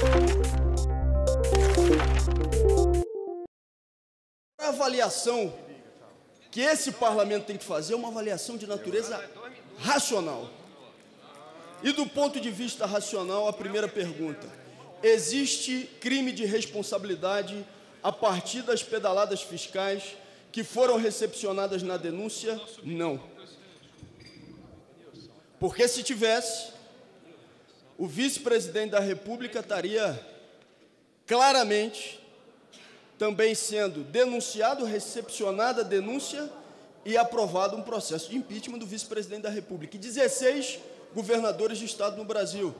A avaliação que esse parlamento tem que fazer é uma avaliação de natureza racional. E do ponto de vista racional, a primeira pergunta: existe crime de responsabilidade a partir das pedaladas fiscais que foram recepcionadas na denúncia? Não. Porque se tivesse, o vice-presidente da República estaria claramente também sendo denunciado, recepcionada a denúncia e aprovado um processo de impeachment do vice-presidente da República. E 16 governadores de estado no Brasil.